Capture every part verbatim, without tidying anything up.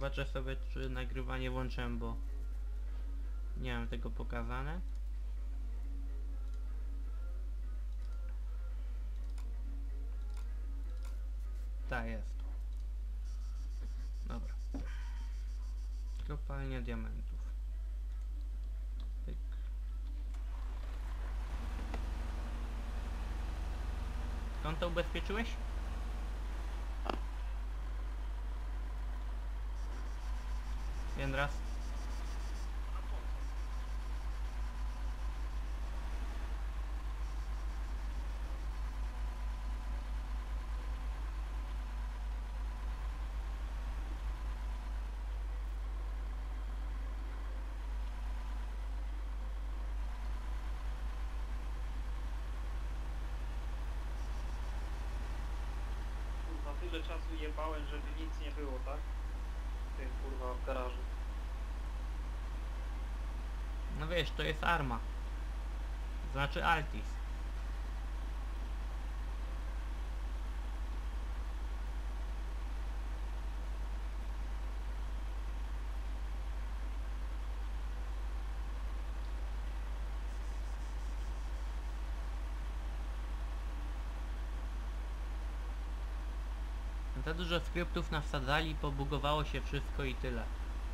Zobaczę sobie, czy nagrywanie włączyłem, bo nie mam tego pokazane. Tak jest. Dobra. Kopalnia diamentów. Pyk. Skąd to ubezpieczyłeś? Jędras? Kurwa, tyle czasu jebałem, żeby nic nie było, tak? W tym kurwa w garażu. No wiesz, to jest Arma. Znaczy Altis. Za dużo skryptów nawsadzali, pobugowało się wszystko i tyle.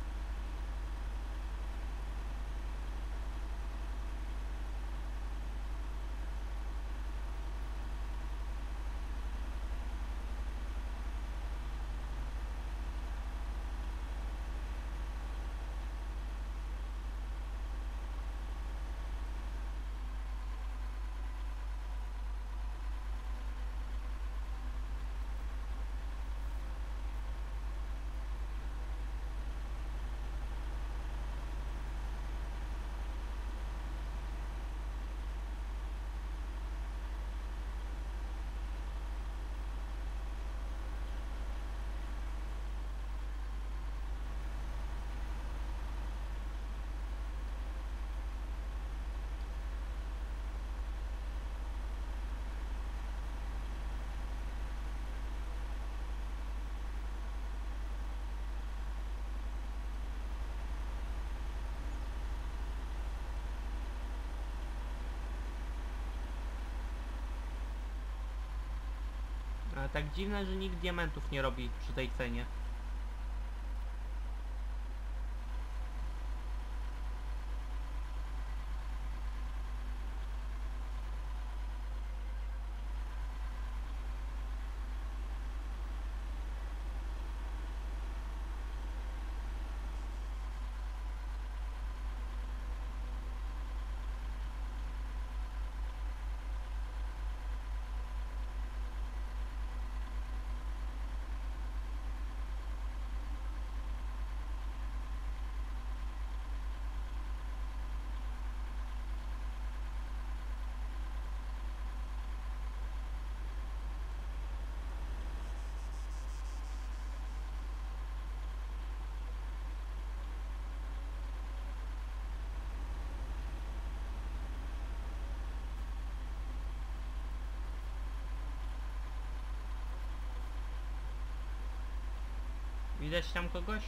Ale tak dziwne, że nikt diamentów nie robi przy tej cenie. Widać tam kogoś?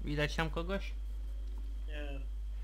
Widać tam kogoś? Nie.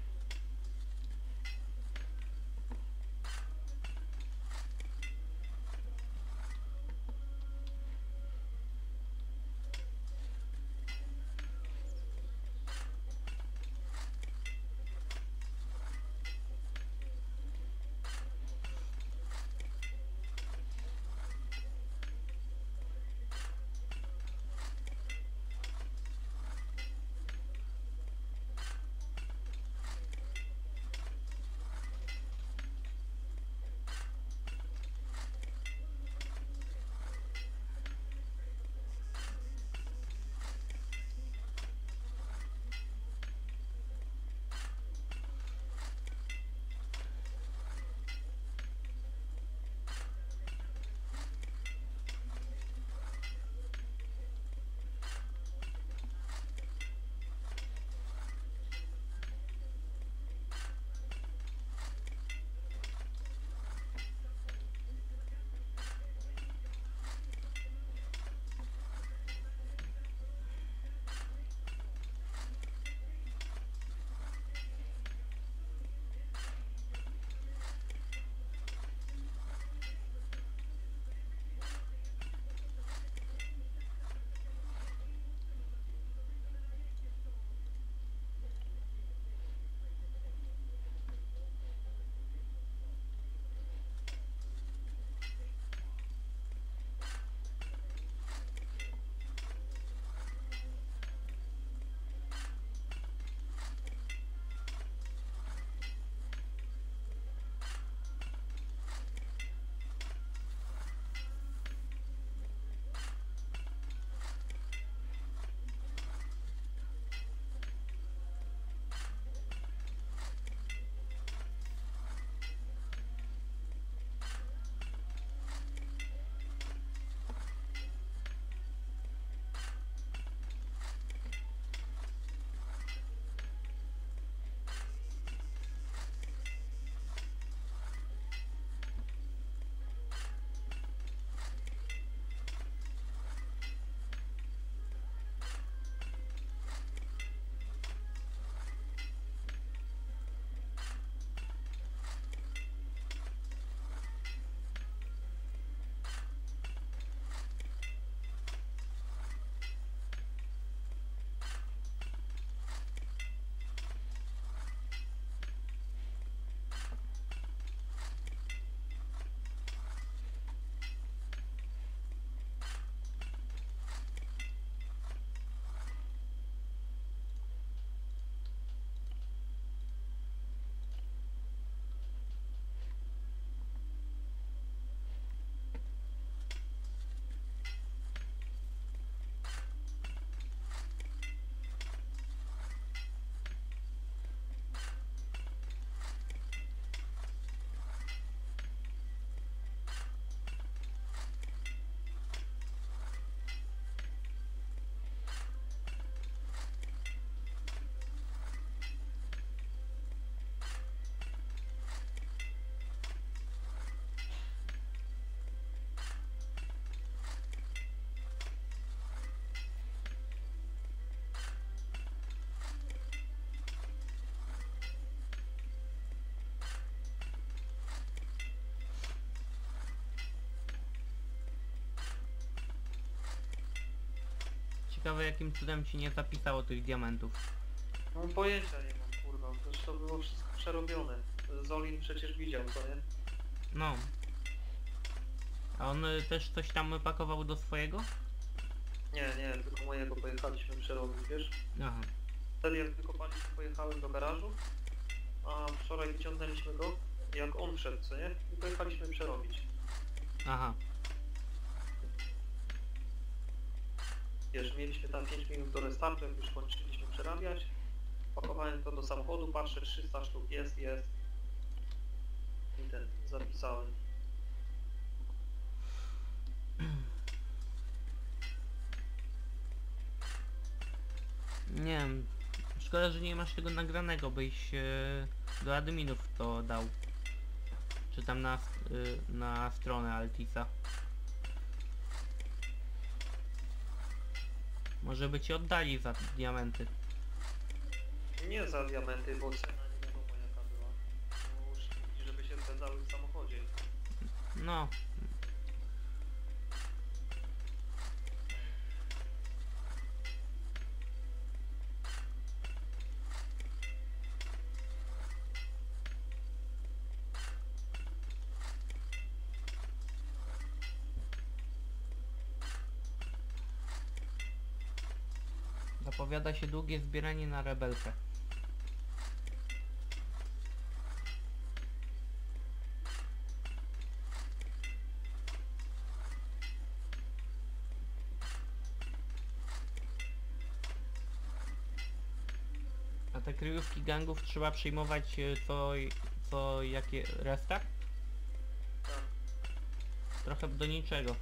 Ciekawe jakim cudem ci nie zapisało tych diamentów. Mam pojęcia nie mam, kurwa. Przecież to było wszystko przerobione. Zolin przecież widział, co nie? No. A on y, też coś tam pakował do swojego? Nie, nie, tylko mojego pojechaliśmy przerobić, wiesz? Aha. Wtedy jak wykopaliśmy, pojechałem do garażu, a wczoraj wyciągnęliśmy go, jak on wszedł, co nie? I pojechaliśmy przerobić. Aha. Wiesz, mieliśmy tam pięć minut do restartu, jak już kończyliśmy przerabiać. Pakowałem to do samochodu, patrzę, trzysta sztuk jest, jest. I ten, zapisałem. Nie wiem. Szkoda, że nie masz tego nagranego, byś e, do adminów to dał. Czy tam na, y, na stronę Altisa. Może by ci oddali za diamenty. Nie za diamenty, bo cena nie wiadomo jaka była. No, sztuki, żeby się zgadzały w samochodzie. No. Zapowiada się długie zbieranie na rebelkę. A te kryjówki gangów trzeba przyjmować e, co, co jakie restart? Tak. Trochę do niczego.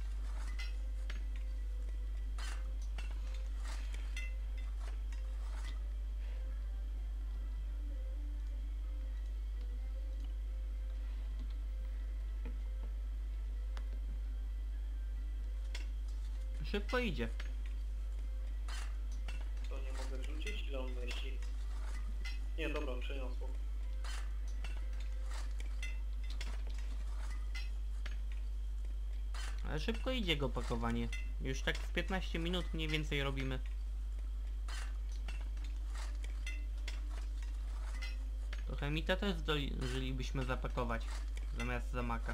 Szybko idzie. To nie mogę wrzucić? Ile on mieści? Nie, dobra, przeniosło. Ale szybko idzie go pakowanie. Już tak z piętnaście minut mniej więcej robimy. Trochę mitę też zdążylibyśmy zapakować zamiast zamaka.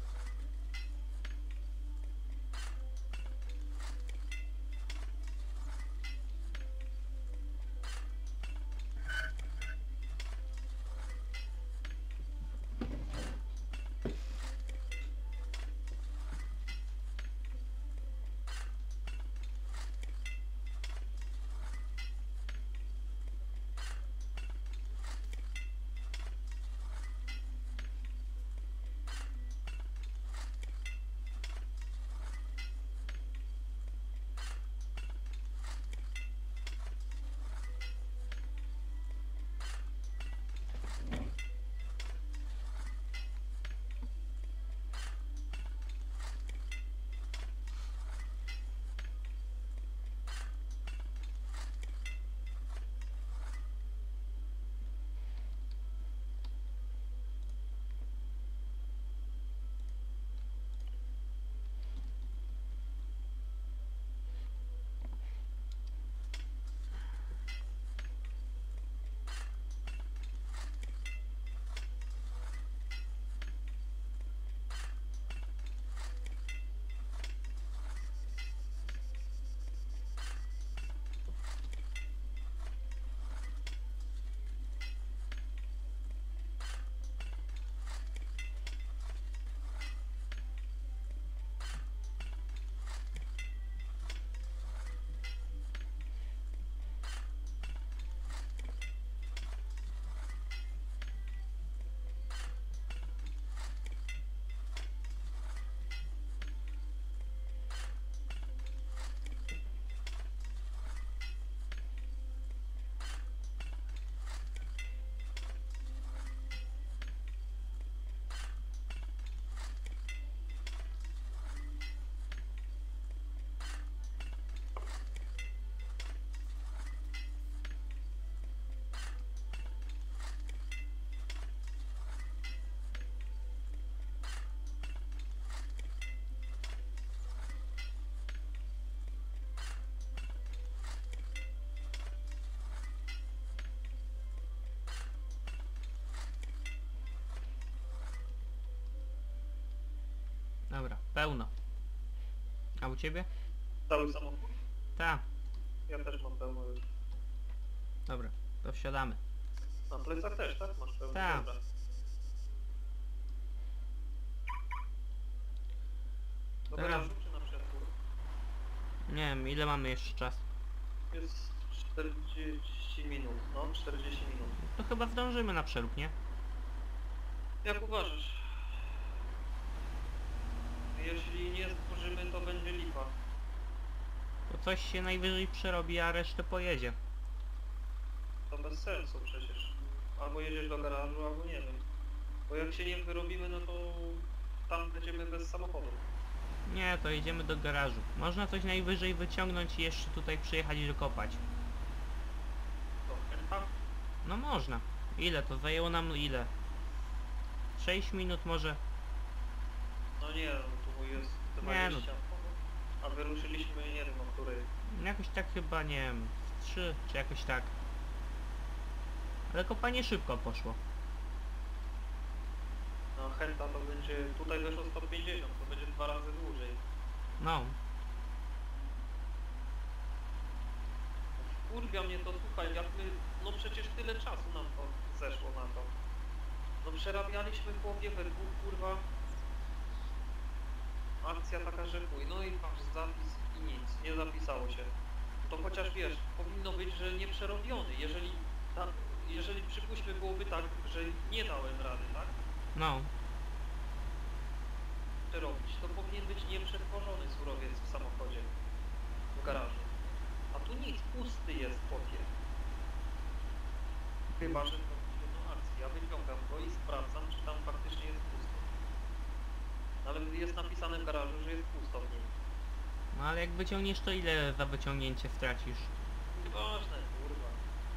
Dobra, pełno. A u ciebie? Cały samochód? Ta. Ja też mam pełno już. Dobra, to wsiadamy. Na plecach też, tak? Masz pełno? Tak. Dobra. Do Teraz- garażu czy na przeskór? Nie wiem, ile mamy jeszcze czasu. Jest czterdzieści minut, no czterdzieści minut. To chyba zdążymy na przerób, nie? Jak uważasz? Jeśli nie zdążymy, to będzie lipa. To coś się najwyżej przerobi, a resztę pojedzie. To bez sensu przecież. Albo jedziesz do garażu, albo nie wiem. Bo jak się nie wyrobimy, no to tam będziemy bez samochodu. Nie, to jedziemy do garażu. Można coś najwyżej wyciągnąć i jeszcze tutaj przyjechać i dokopać. To, No można. Ile to zajęło nam ile? sześć minut może? No nie, no tu jest Nie, no. dwadzieścia. A wyruszyliśmy, nie wiem o której. Jakoś tak chyba, nie wiem, w trzy czy jakoś tak. Ale kopanie szybko poszło. No chęta to będzie, tutaj weszło sto pięćdziesiąt, to będzie dwa razy dłużej. No. Kurwia mnie to, słuchaj, jak my, no przecież tyle czasu nam to zeszło na to. No przerabialiśmy chłopie we dwóch, kurwa. Akcja taka, że chuj, no i patrz, zapis i nic, nie zapisało się. To chociaż wiesz, powinno być, że nie przerobiony, jeżeli, ta, jeżeli przypuśćmy byłoby tak, że nie dałem rady, tak? No. Przerobić, to powinien być nieprzetworzony surowiec w samochodzie, w garażu. A tu nic, pusty jest potier. Chyba, że to jedną akcję. Ja wyciągam go i sprawdzam, czy tam faktycznie jest pusto. Ale jest napisane w garażu, że jest pusto w nim. No ale jak wyciągniesz, to ile za wyciągnięcie stracisz? Nieważne, kurwa.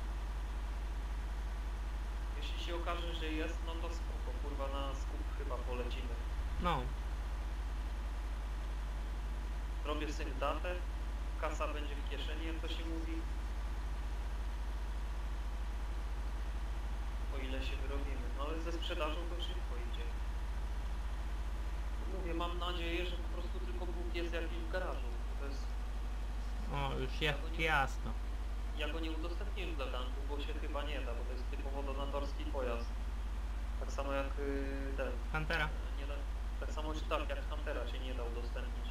Jeśli się okaże, że jest, no to spoko, kurwa, na skup chyba polecimy. No. Robię syn datę, kasa będzie w kieszeni, jak to się mówi. O ile się wyrobimy. No ale ze sprzedażą to szybko idzie. Mówię, mam nadzieję, że po prostu tylko Bóg jest jakiś w garażu. To jest... O, już Ja jak go nie- jasno. Ja go nie udostępniłem dla gangu, bo się chyba nie da, bo to jest typowo donatorski pojazd. Tak samo jak yy, ten. Huntera? Nie da, tak samo tak jak Huntera się nie da udostępnić.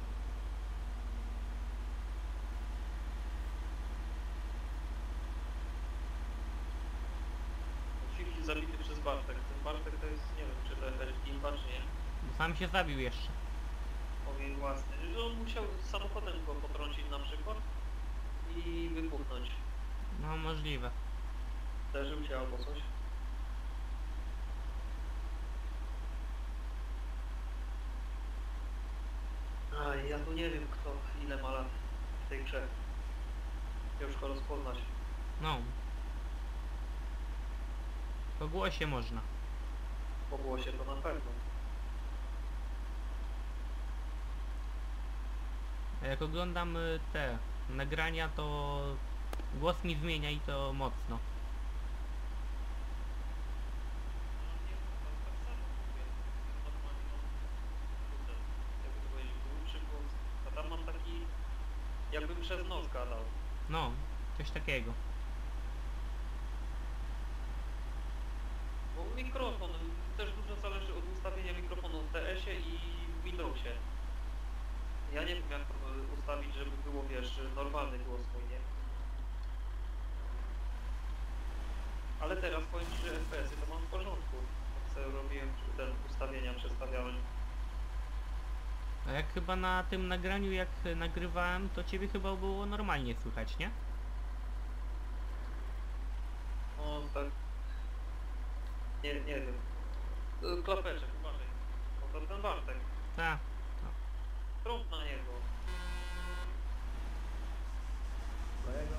Fifty zabity przez Bartek. Ten Bartek to jest, nie wiem, czy to jakaś gimba, czy nie. Sam się zabił jeszcze. Ogień własny. Że on musiał samochodem go potrącić na przykład i wybuchnąć. No możliwe. Zdarzył się albo coś. A ja tu nie wiem kto, ile ma lat w tej grze. Ciężko rozpoznać. No. Po głosie można. Po głosie to na pewno. A jak oglądam y, te nagrania, to głos mi zmienia i to mocno. Nie, tak, tak samo mówię. Normalnie mam, kurde, jakby to powiedzieć, głupszy głos. A tam mam taki, jakbym przez nos gadał. No, coś takiego. Bo mikrofon, też dużo zależy od ustawienia mikrofonu w T S-ie i w Windowsie. Ja nie wiem jak to ustawić, żeby było, wiesz, normalny głos mój, nie? Ale teraz powiem Ci, że F P S-y to mam w porządku. Jak sobie robiłem ten ustawienia, przestawiałem. A jak chyba na tym nagraniu, jak nagrywałem, to ciebie chyba było normalnie słychać, nie? No tak. Nie, nie wiem. Y, Klapeczek, uważaj. No to ten Bartek. Tak. Trąb na niego. Kolego!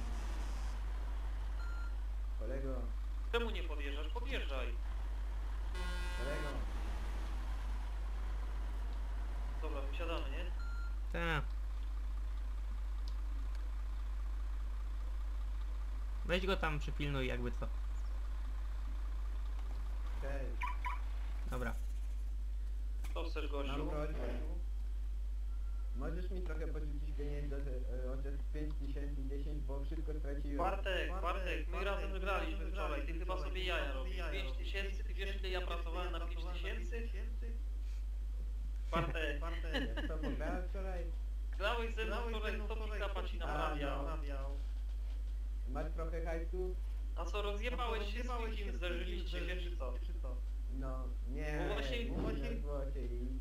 Kolego! Czemu nie podjeżdżasz? Podjeżdżaj. Kolego! Dobra, wysiadamy, nie? Tak. Weź go tam przypilnuj jakby co. Cześć! Dobra. Co chcesz, gościu? Mam prośbę. Możesz mi trochę porzucić pieniędzy e, chociaż pięć tysięcy, dziesięć, bo wszystko straciłem. Bartek, Bartek, my razem graliśmy wczoraj, ty chyba sobie jaja robisz. pięć tysięcy, ty wiesz ile ja pracowałem na pięć tysięcy? Bartek, Bartek, co pograłem wczoraj? grałeś ze mną wczoraj, sto pick-upa ci naprawiał. Masz trochę hajsu? A co, rozjebałeś się z kim, zderzyliście się czy co? No, nie, Bo właśnie- bo właśnie było się i...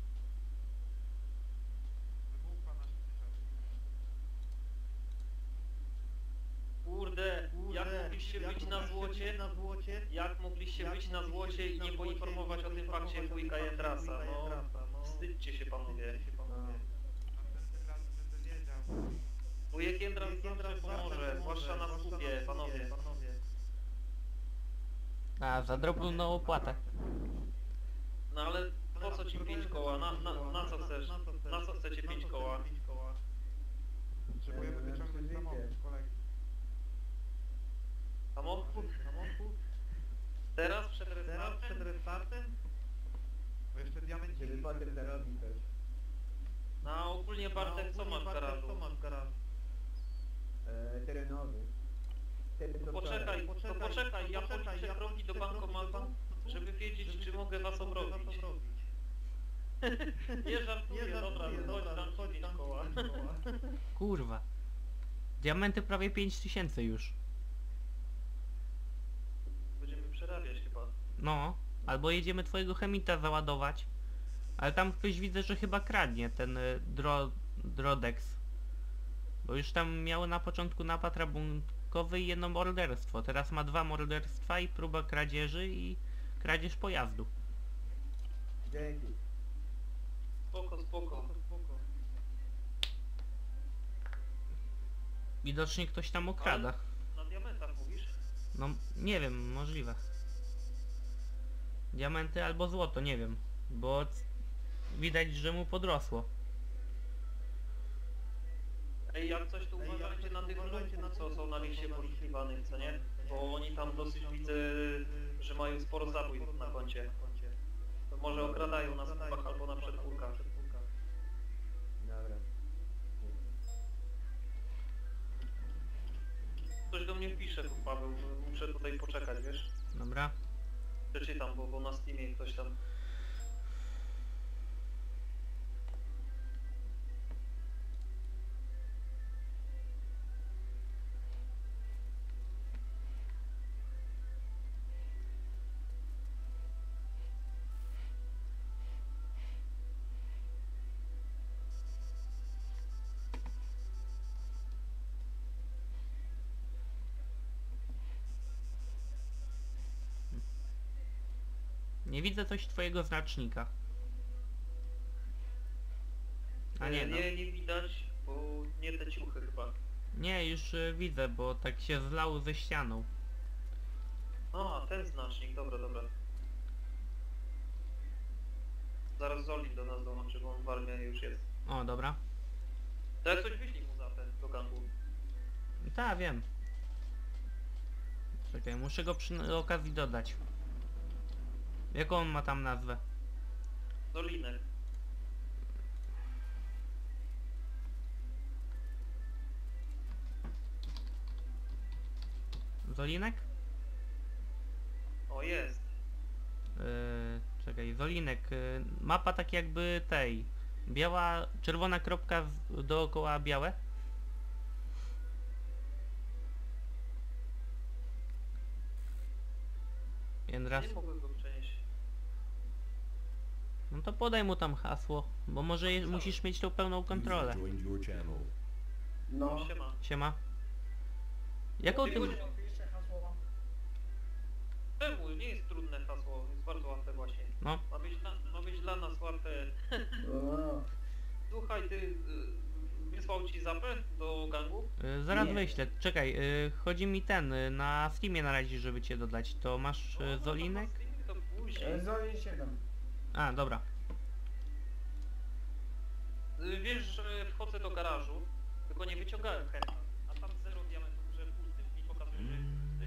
Kurde, jak mogliście być na złocie? Jak mogliście być na złocie i nie poinformować o tym fakcie wujka Jędrasa? No, wstydźcie się panowie. Wujek Jędras zawsze pomoże, zwłaszcza na skupie, panowie. A, za drobną opłatę. No ale po co ci pięć koła? Na, na, na co chcesz? Na co chcecie pięć koła? Potrzebujemy Eee, wyciągnąć przeżycie. samochód z kolegi. Samochód? Samochód? Teraz przed Teraz przed restartem? restartem? Bo jeszcze diament Żeby potem zarobić coś. No ogólnie Bartek, co masz w garażu? Co masz w garażu? Eee, terenowy. Wtedy to Poczekaj, to poczekaj, ja policzę kroki do bankomatu, żeby wiedzieć, czy mogę was obrobić. Nie żartuję, dobra, chodź tam chodź pięć koła. Kurwa. Diamenty prawie pięć tysięcy już. Będziemy przerabiać chyba. No, albo jedziemy twojego chemita załadować. Ale tam ktoś widzę, że chyba kradnie ten y, dro, Drodex. Bo już tam miało na początku napad rabunkowy i jedno morderstwo. Teraz ma dwa morderstwa i próba kradzieży i kradzież pojazdu. Dzięki. Spoko, spoko. Widocznie ktoś tam okrada. Na diamentach mówisz? No, nie wiem, możliwe. Diamenty albo złoto, nie wiem. Bo c- widać, że mu podrosło. Ej, jak coś to uważajcie na tych lubów, co są na liście poszukiwanych, co nie? Bo oni tam dosyć widzę, że mają sporo zabójstw na koncie. To może okradają na skupach albo na przedpórkach. Dobra. Ktoś do mnie pisze tu, Paweł, muszę tutaj poczekać, wiesz? Dobra. Przeczytam, bo, bo na Steamie ktoś tam... Nie widzę coś twojego znacznika. A nie, no. nie, nie widać, bo nie te ciuchy chyba. Nie, już y, widzę, bo tak się zlał ze ścianą. A, ten znacznik, dobra, dobra. Zaraz Zolin do nas dołączy, bo on w armii już jest. O, dobra. To jak coś wyślij mu zapę do gangu. Tak, wiem. Czekaj, muszę go przy okazji dodać. Jaką on ma tam nazwę? Zolinek. Zolinek? O, jest. Yy, czekaj, Zolinek. Yy, mapa tak jakby tej. Biała, czerwona kropka z, dookoła białe. Jędras. Nie mogę go przenieść. No to podaj mu tam hasło, bo może je, musisz mieć tą pełną kontrolę. User joined your channel. No. Siema. Siema. Jaką ty... Pisze hasło. Czemu? Nie jest trudne hasło, jest bardzo łatwe właśnie. No, Ma być dla, ma być dla nas łatwe. No. Słuchaj, ty y, wysłał ci zapę do gangu? yy, zaraz Nie. wyślę. Czekaj, yy, chodzi mi ten, yy, na Steamie na razie, żeby cię dodać. To masz No, yy, no to Zolinek? na Steamie To później. E, Zolin siedem. A, dobra. Y, Wiesz, że wchodzę do garażu, tylko nie wyciągałem chemii, a tam zero diamentów, że pusty, mi pokazuje, że jest pusty.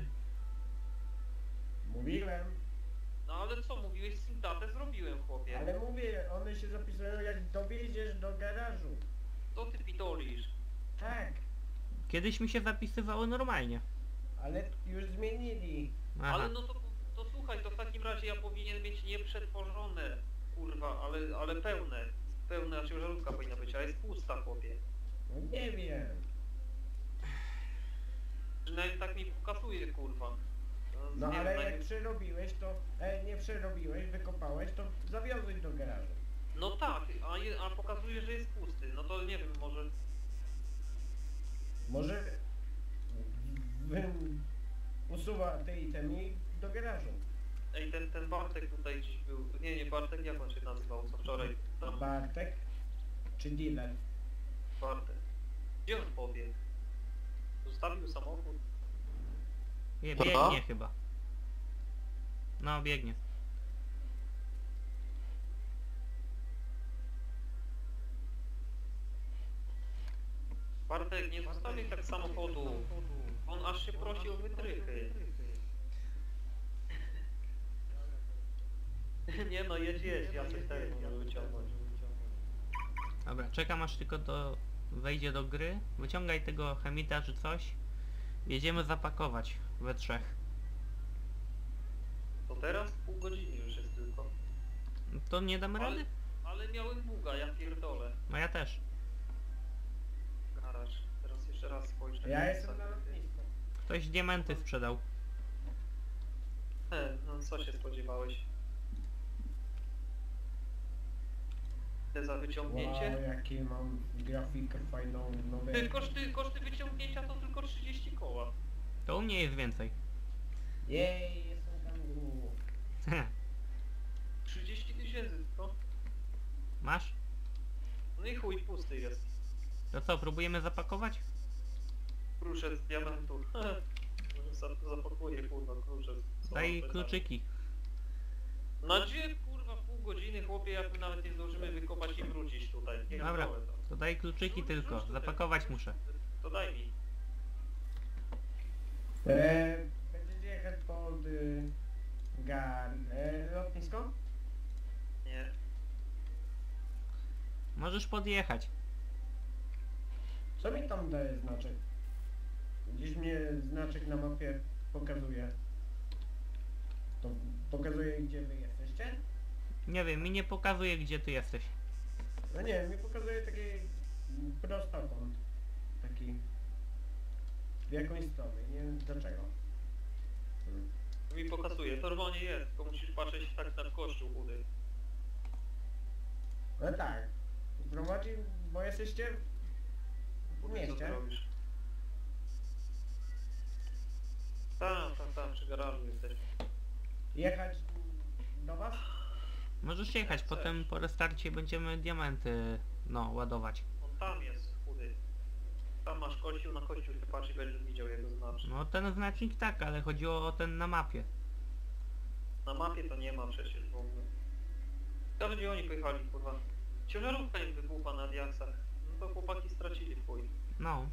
Mówiłem. No ale co, mówiłeś, syntatę zrobiłem, chłopie. Ale mówię, one się zapisują jak dowiedziesz do garażu. To ty pitolisz. Tak. Kiedyś mi się zapisywało normalnie. Ale już zmienili. Aha. Ale no to, to słuchaj, to w takim razie ja powinien mieć nieprzetworzone, kurwa, ale, ale pełne. Pełne, a ciężarówka powinna być, a jest pusta, chłopie. No nie wiem. Przynajmniej tak mi pokazuje, kurwa. No nie ale wiem, jak najpierw- przerobiłeś to, e, nie przerobiłeś, wykopałeś, to zawiozłeś do garażu. No tak, a, je, a pokazuje, że jest pusty. No to nie wiem, może... Może wy, usuwa te itemy do garażu. Ej, ten, ten Bartek tutaj dziś był. Nie, nie Bartek, jak on się nazywał, co wczoraj tam... Bartek czy dealer? Bartek. Gdzie on pobiegł? Zostawił samochód? Je, Co? biegnie chyba. No, biegnie. Bartek, nie zostawiaj tak samochodu. On aż się prosi o wytrychy. Nie no, jedź, jedź, ja coś też mogę wyciągnąć. Dobra, czekam aż tylko do... wejdzie do gry. Wyciągaj tego chemita czy coś. Jedziemy zapakować we trzech. To teraz pół godziny już jest tylko. To nie damy Ale, rady? ale miałem buga, ja pierdolę. No ja też. Garaż. Teraz jeszcze raz spojrzę. Ja jestem na lotnisku. Ktoś diamenty sprzedał. He, no co się spodziewałeś? Te za wyciągnięcie? Wow, jakie mam grafikę fajną, nowe... Ty, koszty, koszty wyciągnięcia to tylko trzydzieści koła. To u mnie jest więcej. Jej, jestem kanguru. trzydzieści tysięcy tylko. Masz? No i chuj, pusty jest. To co, próbujemy zapakować? Kruszec z diamentu. Za- Zapakuję kurwa kruszec. Co Daj mam pytać? kluczyki. Na gdzie kurwa pół godziny chłopie, jak my nawet nie zdążymy wykopać i wrócić tutaj. Nie Dobra, gotowe to. to daj kluczyki Rzuć- tylko. rzuć tutaj. Zapakować muszę. To daj mi. E, będziecie jechać pod... Y, gar... E, lotnisko? Nie. Możesz podjechać. Co mi tam daje znaczek? Gdzieś mnie znaczek na mapie pokazuje. To pokazuje, gdzie wy jesteście? Nie wiem, mi nie pokazuje gdzie ty jesteś. No nie, mi pokazuje taki prostokąt. Taki... W jakąś stronę, nie wiem dlaczego. Hmm. Mi pokazuje, to normalnie jest, tylko musisz patrzeć tak na kościół chudy. No tak. Prowadzi, bo jesteście w Co ty mieście. robisz? Tam, tam, tam, przy garażu jesteś. Jechać do was? Możesz jechać, Jak potem chcesz. po restarcie będziemy diamenty, no, ładować. On tam jest chudy. Tam masz kościół, na kościół się patrzy i będziesz widział jego znacznik. No ten znacznik tak, ale chodziło o ten na mapie. Na mapie to nie ma przecież w ogóle. Tam gdzie oni pojechali, kurwa. Ciężarówka im wybuchła na diaksach. No to chłopaki stracili chuj. No.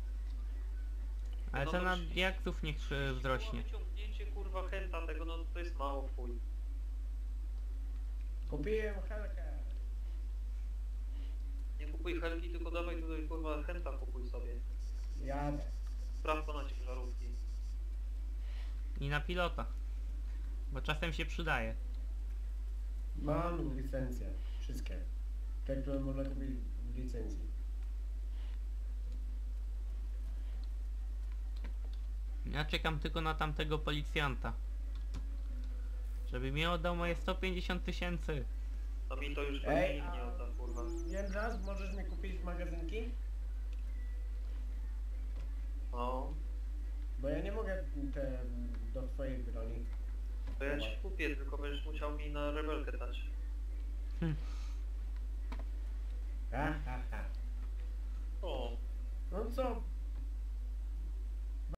Ale No cena dobrze. diaksów niech e, wzrośnie. Wyciągnięcie kurwa chęta tego, no to jest mało w chuj. Kupiłem helkę. Nie kupuj helki, tylko dawaj tutaj kurwa chęta kupuj sobie. Jadę. Sprawdź na ciężarówki. I na pilota. Bo czasem się przydaje. Mam licencje. Wszystkie. Te, które można kupić w licencji. Ja czekam tylko na tamtego policjanta. Żeby mi oddał moje sto pięćdziesiąt tysięcy. To mi to już Ej, pewnie nikt a nie odda kurwa. jeden raz możesz mi kupić magazynki? No, Bo ja nie mogę te do twojej broni. to ja ci kupię, tylko będziesz musiał mi na rebelkę dać. Hm.